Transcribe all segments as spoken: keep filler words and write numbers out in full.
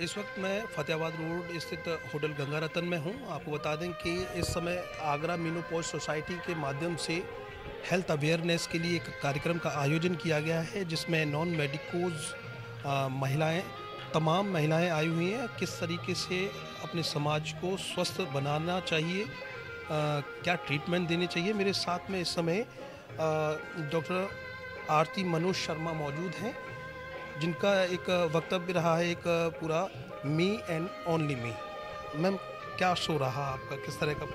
इस वक्त मैं फतेहाबाद रोड स्थित होटल गंगा रतन में हूं। आपको बता दें कि इस समय आगरा मेनोपॉज सोसाइटी के माध्यम से हेल्थ अवेयरनेस के लिए एक कार्यक्रम का आयोजन किया गया है, जिसमें नॉन मेडिकोज महिलाएं तमाम महिलाएं आई हुई हैं। किस तरीके से अपने समाज को स्वस्थ बनाना चाहिए, आ, क्या ट्रीटमेंट देने चाहिए। मेरे साथ में इस समय डॉक्टर आरती मनोज शर्मा मौजूद हैं, जिनका एक वक्तव्य रहा है एक पूरा me and only me. Ma'am, क्या शो रहा आपका, किस तरह का?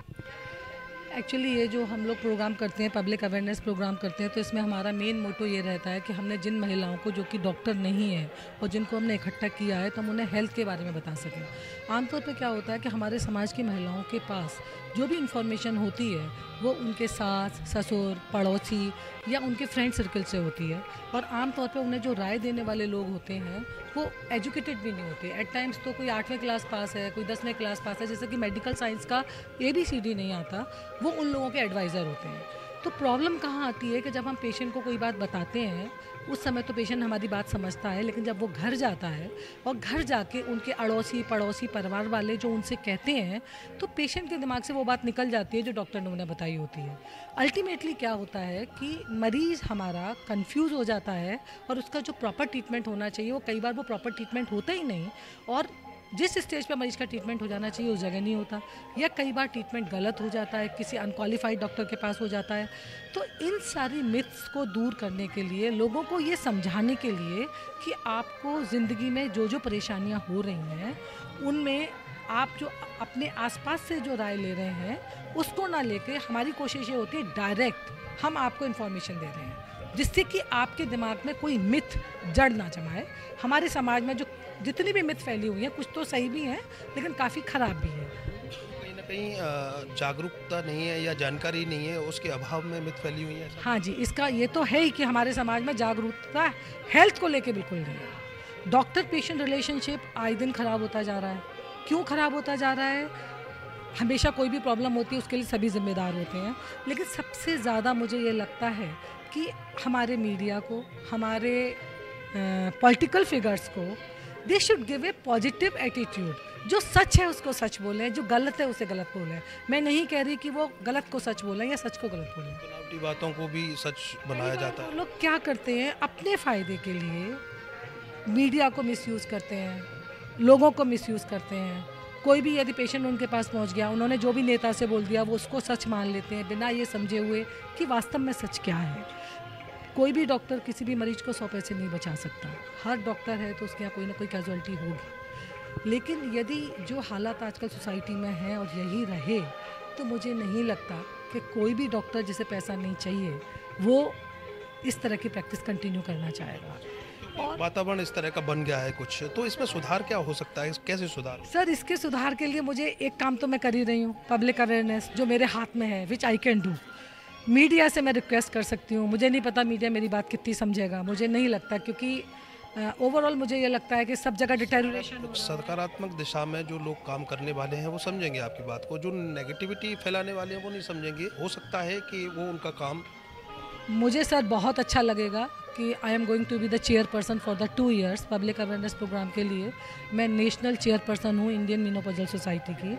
एक्चुअली ये जो हम लोग प्रोग्राम करते हैं, पब्लिक अवेयरनेस प्रोग्राम करते हैं, तो इसमें हमारा मेन मोटो ये रहता है कि हमने जिन महिलाओं को जो कि डॉक्टर नहीं है और जिनको हमने इकट्ठा किया है, तो हम उन्हें हेल्थ के बारे में बता सकें। आमतौर पे क्या होता है कि हमारे समाज की महिलाओं के पास जो भी इंफॉर्मेशन होती है वो उनके सास, ससुर, पड़ोसी या उनके फ्रेंड सर्कल से होती है, और आमतौर पे उन्हें जो राय देने वाले लोग होते हैं वो एजुकेटेड भी नहीं होते। एट टाइम्स तो कोई आठवीं क्लास पास है, कोई दसवीं क्लास पास है, जैसे कि मेडिकल साइंस का ए बी सी डी नहीं आता, वो उन लोगों के एडवाइज़र होते हैं। तो प्रॉब्लम कहाँ आती है कि जब हम पेशेंट को कोई बात बताते हैं, उस समय तो पेशेंट हमारी बात समझता है, लेकिन जब वो घर जाता है और घर जाके उनके अड़ोसी पड़ोसी परिवार वाले जो उनसे कहते हैं, तो पेशेंट के दिमाग से वो बात निकल जाती है जो डॉक्टर ने उन्हें बताई होती है। अल्टीमेटली क्या होता है कि मरीज़ हमारा कंफ्यूज हो जाता है, और उसका जो प्रॉपर ट्रीटमेंट होना चाहिए वो कई बार वो प्रॉपर ट्रीटमेंट होता ही नहीं, और जिस स्टेज पे मरीज़ का ट्रीटमेंट हो जाना चाहिए उस जगह नहीं होता, या कई बार ट्रीटमेंट गलत हो जाता है, किसी अनक्वालिफाइड डॉक्टर के पास हो जाता है। तो इन सारी मिथ्स को दूर करने के लिए, लोगों को ये समझाने के लिए कि आपको ज़िंदगी में जो जो परेशानियां हो रही हैं, उनमें आप जो अपने आसपास से जो राय ले रहे हैं उसको ना लेके, हमारी कोशिश ये होती है डायरेक्ट हम आपको इन्फॉर्मेशन दे रहे हैं, जिससे कि आपके दिमाग में कोई मिथ जड़ ना जमाए। हमारे समाज में जो जितनी भी मिथ फैली हुई है, कुछ तो सही भी है लेकिन काफ़ी ख़राब भी है। कहीं ना कहीं जागरूकता नहीं है या जानकारी नहीं है, उसके अभाव में मिथ फैली हुई है। हाँ जी, इसका ये तो है ही कि हमारे समाज में जागरूकता हेल्थ को लेके बिल्कुल नहीं है। डॉक्टर पेशेंट रिलेशनशिप आए दिन ख़राब होता जा रहा है। क्यों ख़राब होता जा रहा है? हमेशा कोई भी प्रॉब्लम होती है उसके लिए सभी जिम्मेदार होते हैं, लेकिन सबसे ज़्यादा मुझे ये लगता है कि हमारे मीडिया को, हमारे पॉलिटिकल फिगर्स को, they should give a positive attitude. जो सच है उसको सच बोलें, जो गलत है उसे गलत बोलें। मैं नहीं कह रही कि वो गलत को सच बोलें या सच को गलत बोलें। बनावटी बातों को भी सच बनाया जाता है। लोग क्या करते हैं, अपने फ़ायदे के लिए मीडिया को मिसयूज़ करते हैं, लोगों को मिसयूज़ करते हैं। कोई भी यदि पेशेंट उनके पास पहुंच गया, उन्होंने जो भी नेता से बोल दिया वो उसको सच मान लेते हैं, बिना ये समझे हुए कि वास्तव में सच क्या है। कोई भी डॉक्टर किसी भी मरीज को सौ पैसे नहीं बचा सकता। हर डॉक्टर है तो उसके यहाँ कोई ना कोई कैजुअलिटी होगी, लेकिन यदि जो हालात आजकल सोसाइटी में हैं और यही रहे, तो मुझे नहीं लगता कि कोई भी डॉक्टर जिसे पैसा नहीं चाहिए वो इस तरह की प्रैक्टिस कंटिन्यू करना चाहेगा। और वातावरण इस तरह का बन गया है कुछ, तो इसमें सुधार क्या हो सकता है, कैसे सुधार? सर, इसके सुधार के लिए मुझे एक काम तो मैं कर ही रही हूँ, पब्लिक अवेयरनेस जो मेरे हाथ में है, which I can do. Media से मैं रिक्वेस्ट कर सकती हूँ। मुझे नहीं पता मीडिया मेरी बात कितनी समझेगा, मुझे नहीं लगता, क्योंकि ओवरऑल uh, मुझे ये लगता है कि सब जगह डिटेरियोरेशन। सकारात्मक दिशा में जो लोग काम करने वाले हैं वो समझेंगे आपकी बात को, जो नेगेटिविटी फैलाने वाले हैं वो नहीं समझेंगे। हो सकता है कि वो उनका काम। मुझे सर बहुत अच्छा लगेगा कि I am going to be the chairperson for the two years public awareness programme के लिए। मैं नेशनल चेयरपर्सन हूँ इंडियन मेनोपॉजल सोसाइटी की।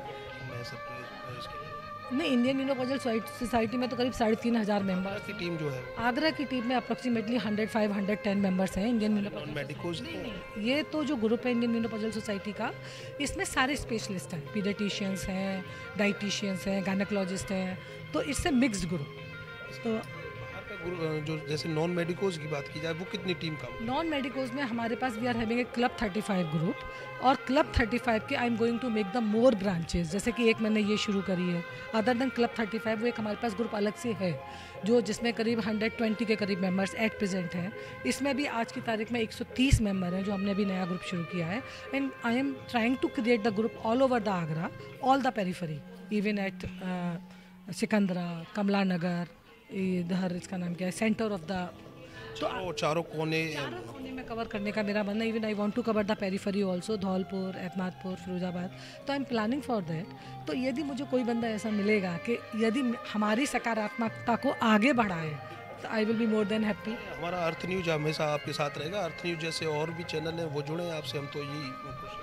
नहीं, इंडियन मेनोपॉजल सोसाइटी में तो करीब साढ़े तीन हज़ार मेम्बर की टीम जो है, आगरा की टीम में approximately hundred five hundred ten members हैं इंडियन मेडिकोज। मेनोपॉजल ये तो जो ग्रुप है इंडियन मेनोपॉजल सोसाइटी का, इसमें सारे स्पेशलिस्ट हैं, पीडियाट्रिशियंस हैं, डाइटिशियंस हैं, गायनेकोलॉजिस्ट हैं, तो इससे मिक्स्ड ग्रुप। तो जो जैसे नॉन मेडिकोज की बात की जाए, वो कितनी टीम का? नॉन मेडिकोज में हमारे पास we are having a club thirty five group, और क्लब थर्टी फाइव के I am going to make the more branches. जैसे कि एक मैंने ये शुरू करी है, other than club thirty five वो एक हमारे पास ग्रुप अलग से है, जो जिसमें करीब हंड्रेड ट्वेंटी के करीब मेंबर्स एट प्रेजेंट हैं। इसमें भी आज की तारीख में एक सौ तीस मेंबर हैं, जो हमने भी नया ग्रुप शुरू किया है। And I am trying to create the group all over the Agra, all the periphery, even at Sikandra, Kamla Nagar, इधर इसका नाम क्या है, सेंटर ऑफ द, तो चारों कोने चारों कोने में कवर करने का मेरा मन है। Even I want to cover the periphery also, Dholpur, Etmadpur, Firozabad. तो I am planning for that. तो यदि मुझे कोई बंदा ऐसा मिलेगा कि यदि हमारी सकारात्मकता को आगे बढ़ाए, I will be more than happy. हमारा अर्थ न्यूज हमेशा आपके साथ रहेगा। अर्थ न्यूज जैसे और भी चैनल हैं वो जुड़े आपसे, हम तो यही कोशिश।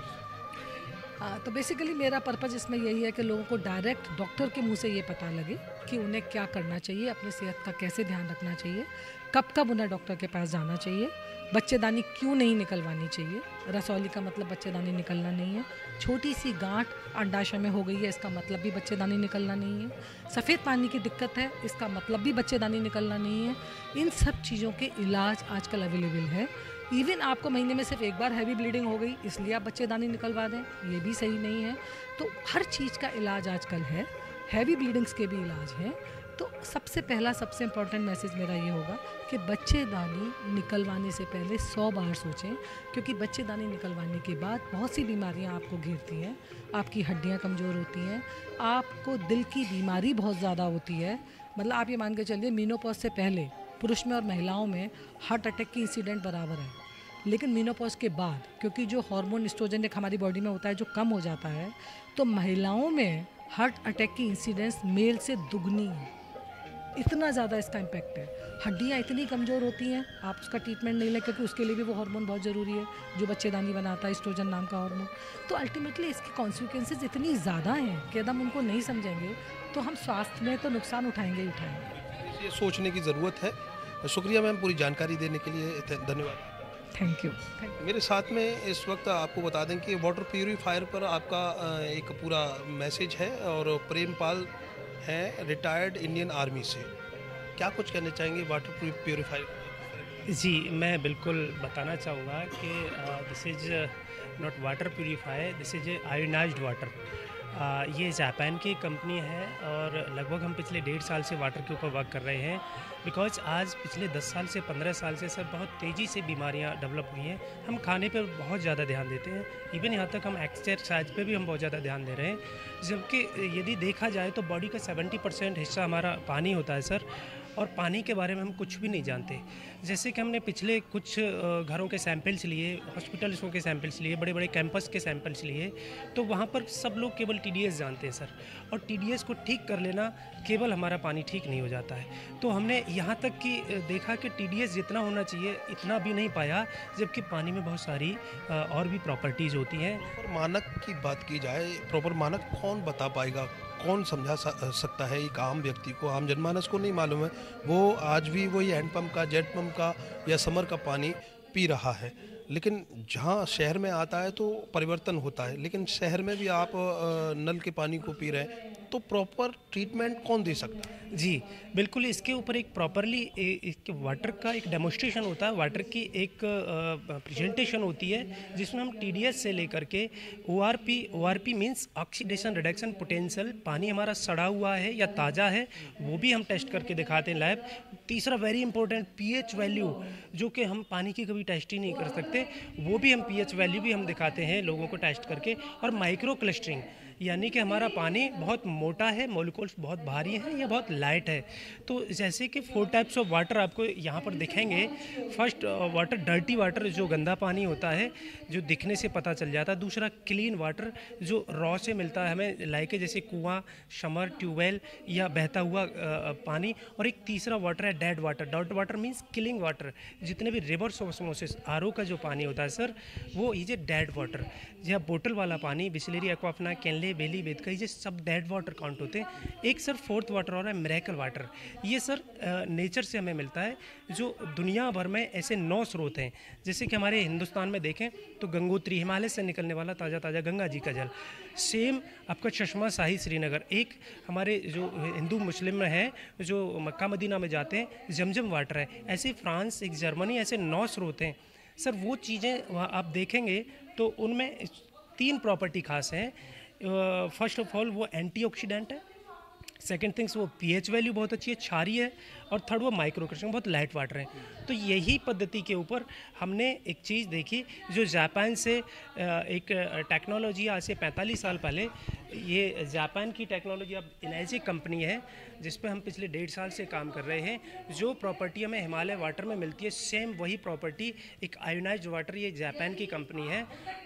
हाँ, तो बेसिकली मेरा पर्पज़ इसमें यही है कि लोगों को डायरेक्ट डॉक्टर के मुंह से ये पता लगे कि उन्हें क्या करना चाहिए, अपनी सेहत का कैसे ध्यान रखना चाहिए, कब कब उन्हें डॉक्टर के पास जाना चाहिए, बच्चेदानी क्यों नहीं निकलवानी चाहिए। रसौली का मतलब बच्चेदानी निकलना नहीं है। छोटी सी गांठ अंडाशय में हो गई है, इसका मतलब भी बच्चेदानी निकलना नहीं है। सफ़ेद पानी की दिक्कत है, इसका मतलब भी बच्चेदानी निकलना नहीं है। इन सब चीज़ों के इलाज आजकल अवेलेबल है। इवन आपको महीने में सिर्फ एक बार हैवी ब्लीडिंग हो गई इसलिए आप बच्चेदानी निकलवा दें, ये भी सही नहीं है। तो हर चीज़ का इलाज आजकल है, हैवी ब्लीडिंग्स के भी इलाज हैं। तो सबसे पहला सबसे इम्पॉर्टेंट मैसेज मेरा ये होगा कि बच्चेदानी निकलवाने से पहले सौ बार सोचें, क्योंकि बच्चेदानी निकलवाने के बाद बहुत सी बीमारियां आपको घेरती हैं। आपकी हड्डियां कमज़ोर होती हैं, आपको दिल की बीमारी बहुत ज़्यादा होती है। मतलब आप ये मान के चलिए मीनोपॉज से पहले पुरुष में और महिलाओं में हार्ट अटैक की इंसिडेंट बराबर है, लेकिन मीनोपॉज के बाद क्योंकि जो हार्मोन एस्ट्रोजन एक हमारी बॉडी में होता है जो कम हो जाता है, तो महिलाओं में हार्ट अटैक की इंसिडेंस मेल से दुगनी है। इतना ज़्यादा इसका इम्पैक्ट है। हड्डियाँ इतनी कमज़ोर होती हैं, आप उसका ट्रीटमेंट नहीं लें क्योंकि उसके लिए भी वो हार्मोन बहुत ज़रूरी है जो बच्चेदानी बनाता है, एस्ट्रोजन नाम का हार्मोन। तो अल्टीमेटली इसकी कॉन्सिक्वेंसेज इतनी ज़्यादा हैं कि यदि हम उनको नहीं समझेंगे तो हम स्वास्थ्य में तो नुकसान उठाएंगे ही उठाएंगे। ये सोचने की ज़रूरत है। शुक्रिया मैम पूरी जानकारी देने के लिए, धन्यवाद। Thank you. मेरे साथ में इस वक्त आपको बता दें कि वाटर प्यूरीफायर पर आपका एक पूरा मैसेज है और प्रेमपाल हैं रिटायर्ड इंडियन आर्मी से। क्या कुछ कहना चाहेंगे वाटर प्यूरीफायर? जी, मैं बिल्कुल बताना चाहूँगा कि this is not water purifier, this is ionized water. ये जापान की कंपनी है और लगभग हम पिछले डेढ़ साल से वाटर के ऊपर वर्क कर रहे हैं। बिकॉज आज पिछले दस साल से पंद्रह साल से सर बहुत तेज़ी से बीमारियां डेवलप हुई हैं। हम खाने पे बहुत ज़्यादा ध्यान देते हैं, इवन यहाँ तक हम एक्सरसाइज पे भी हम बहुत ज़्यादा ध्यान दे रहे हैं। जबकि यदि देखा जाए तो बॉडी का सेवेंटी परसेंट हिस्सा हमारा पानी होता है सर, और पानी के बारे में हम कुछ भी नहीं जानते। जैसे कि हमने पिछले कुछ घरों के सैंपल्स लिए, हॉस्पिटल्सों के सैंपल्स लिए, बड़े बड़े कैंपस के सैंपल्स लिए, तो वहाँ पर सब लोग केवल टीडीएस जानते हैं सर, और टीडीएस को ठीक कर लेना केवल हमारा पानी ठीक नहीं हो जाता है। तो हमने यहाँ तक कि देखा कि टीडीएस जितना होना चाहिए इतना भी नहीं पाया, जबकि पानी में बहुत सारी और भी प्रॉपर्टीज़ होती हैं। प्रॉपर मानक की बात की जाए, प्रॉपर मानक कौन बता पाएगा, कौन समझा सकता है? एक आम व्यक्ति को, आम जनमानस को नहीं मालूम है। वो आज भी वही हैंडपम्प का, जेट पम्प का या समर का पानी पी रहा है। लेकिन जहाँ शहर में आता है तो परिवर्तन होता है, लेकिन शहर में भी आप नल के पानी को पी रहे हैं, तो प्रॉपर ट्रीटमेंट कौन दे सकता है? जी बिल्कुल, इसके ऊपर एक प्रॉपरली एक वाटर का एक डेमोस्ट्रेशन होता है, वाटर की एक प्रेजेंटेशन होती है जिसमें हम टीडीएस से लेकर के ORP, ORP means oxidation reduction potential, पानी हमारा सड़ा हुआ है या ताज़ा है वो भी हम टेस्ट करके दिखाते हैं लैब। तीसरा वेरी इंपॉर्टेंट पीएच वैल्यू, जो कि हम पानी की कभी टेस्ट ही नहीं कर सकते, वो भी हम पीएच वैल्यू भी हम दिखाते हैं लोगों को टेस्ट करके। और माइक्रो क्लस्टरिंग, यानी कि हमारा पानी बहुत मोटा है, मॉलिक्यूल्स बहुत भारी हैं या बहुत लाइट है। तो जैसे कि फोर टाइप्स ऑफ वाटर आपको यहाँ पर दिखेंगे। फर्स्ट वाटर, डर्टी वाटर, जो गंदा पानी होता है जो दिखने से पता चल जाता है। दूसरा क्लीन वाटर, जो रॉ से मिलता है हमें, लाइक जैसे कुआं, समर, ट्यूबवेल या बहता हुआ पानी। और एक तीसरा वाटर है dead water. Dead water means killing water, जितने भी रिवर्स ऑस्मोसिस आर ओ का जो पानी होता है सर, वो ये डेड वाटर। यह बोतल वाला पानी, बिस्लेरी, एक्वाफना, केनले, बेली, बेदका, ये सब डेड वाटर काउंट होते हैं। एक सर फोर्थ वाटर और है मिरेकल वाटर। ये सर नेचर से हमें मिलता है, जो दुनिया भर में ऐसे नौ स्रोत हैं। जैसे कि हमारे हिंदुस्तान में देखें तो गंगोत्री, हिमालय से निकलने वाला ताज़ा ताज़ा गंगा जी का जल। सेम आपका चश्मा शाही श्रीनगर। एक हमारे जो हिंदू मुस्लिम में है, जो मक्का मदीना में जाते हैं, जमजम वाटर है। ऐसे फ्रांस, एक जर्मनी, ऐसे नौ स्रोत हैं सर। वो चीज़ें वहाँ आप देखेंगे तो उनमें तीन प्रॉपर्टी खास हैं। फर्स्ट ऑफ ऑल वो एंटीऑक्सीडेंट है, सेकेंड थिंग्स वो पीएच वैल्यू बहुत अच्छी है, क्षारीय है, और थर्ड वो माइक्रो क्रिस्टल, बहुत लाइट वाटर है। तो यही पद्धति के ऊपर हमने एक चीज़ देखी जो जापान से एक टेक्नोलॉजी आज से पैंतालीस साल पहले, ये जापान की टेक्नोलॉजी अब इनर्जी कंपनी है जिस पे हम पिछले डेढ़ साल से काम कर रहे हैं। जो प्रॉपर्टी हमें हिमालय वाटर में मिलती है, सेम वही प्रॉपर्टी एक आयोनाइज्ड वाटर, ये जापान की कंपनी है,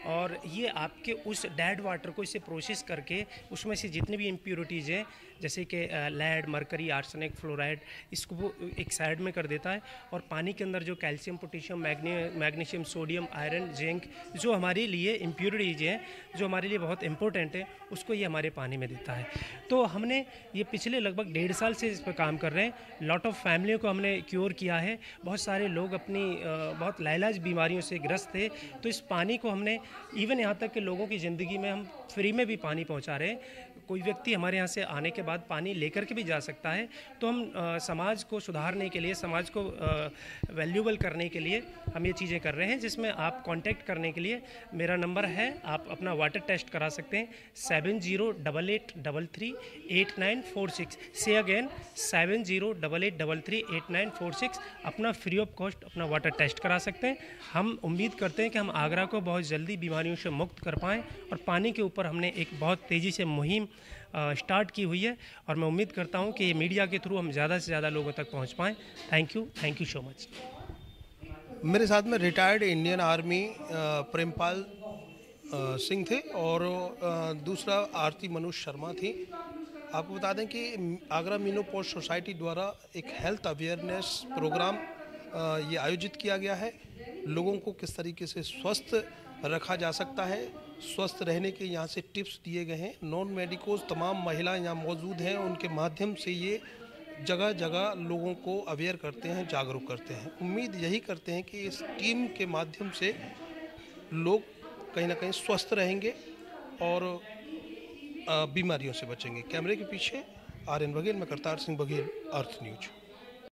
और ये आपके उस डेड वाटर को इसे प्रोसेस करके उसमें से जितनी भी इम्प्योरिटीज़ हैं जैसे कि लेड, मरकरी, आर्सेनिक, फ्लोराइड, इसको वो एक साइड में कर देता है और पानी के अंदर जो कैल्शियम, पोटेशियम, मैग्ने मैग्नीशियम, सोडियम, आयरन, जिंक जो हमारे लिए इम्प्योरिटीज़ हैं, जो हमारे लिए बहुत इंपॉर्टेंट है, उसको ये हमारे पानी में देता है। तो हमने ये पिछले लगभग डेढ़ साल से इस पर काम कर रहे हैं। लॉट ऑफ फैमिलियों को हमने क्योर किया है। बहुत सारे लोग अपनी बहुत लाइलाज बीमारियों से ग्रस्त थे, तो इस पानी को हमने इवन यहाँ तक कि लोगों की ज़िंदगी में हम फ्री में भी पानी पहुँचा रहे हैं। कोई व्यक्ति हमारे यहाँ से आने के बाद पानी लेकर के भी जा सकता है। तो हम आ, समाज को सुधारने के लिए, समाज को वैल्यूएबल करने के लिए हम ये चीज़ें कर रहे हैं, जिसमें आप कांटेक्ट करने के लिए मेरा नंबर है, आप अपना वाटर टेस्ट करा सकते हैं seven zero double eight double three eight nine four six से again seven zero double eight double three eight nine four six अपना फ्री ऑफ कॉस्ट अपना वाटर टेस्ट करा सकते हैं। हम उम्मीद करते हैं कि हम आगरा को बहुत जल्दी बीमारियों से मुक्त कर पाएँ और पानी के ऊपर हमने एक बहुत तेज़ी से मुहिम स्टार्ट की हुई है और मैं उम्मीद करता हूं कि ये मीडिया के थ्रू हम ज़्यादा से ज़्यादा लोगों तक पहुंच पाएँ। Thank you thank you so much. मेरे साथ में retired Indian army Prempal Singh थे और दूसरा आरती मनोज शर्मा थी। आपको बता दें कि आगरा मीनो पोस्ट सोसाइटी द्वारा एक हेल्थ अवेयरनेस प्रोग्राम ये आयोजित किया गया है। लोगों को किस तरीके से स्वस्थ रखा जा सकता है, स्वस्थ रहने के यहाँ से टिप्स दिए गए हैं। नॉन मेडिकोज तमाम महिलाएं यहाँ मौजूद हैं, उनके माध्यम से ये जगह जगह लोगों को अवेयर करते हैं, जागरूक करते हैं। उम्मीद यही करते हैं कि इस टीम के माध्यम से लोग कहीं ना कहीं स्वस्थ रहेंगे और बीमारियों से बचेंगे। कैमरे के पीछे आर एन बघेल, मैं करतार सिंह बघेल, अर्थ न्यूज।